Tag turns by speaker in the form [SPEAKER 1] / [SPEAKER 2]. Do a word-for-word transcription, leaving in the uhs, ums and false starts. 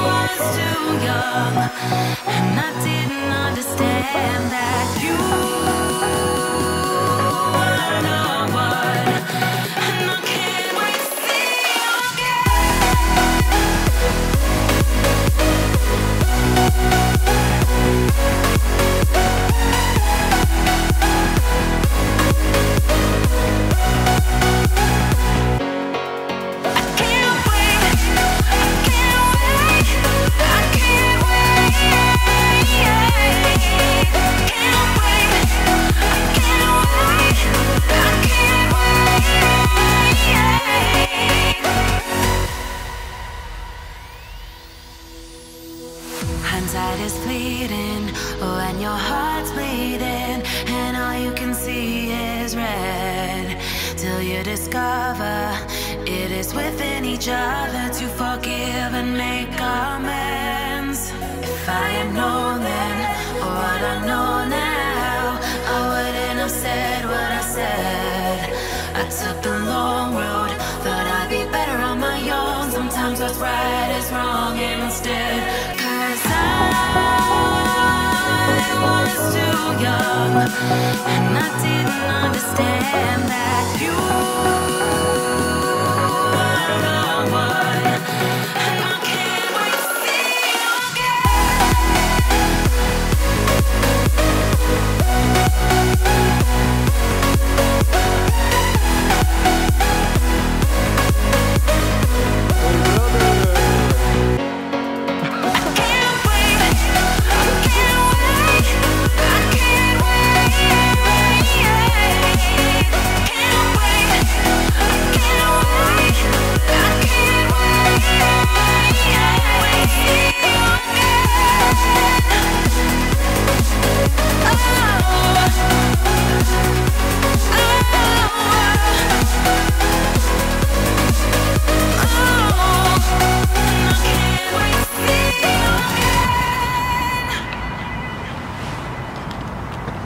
[SPEAKER 1] was too young, and I didn't understand that you were the one, and I can't wait to see you hindsight is fleeting when your heart's bleeding and all you can see is red, till you discover it is within each other to forgive and make amends. If I had known then what I know now, I wouldn't have said what I said. I took the long road, thought I'd be better on my own. Sometimes what's right is wrong instead, 'cause I was too young, and I didn't understand that you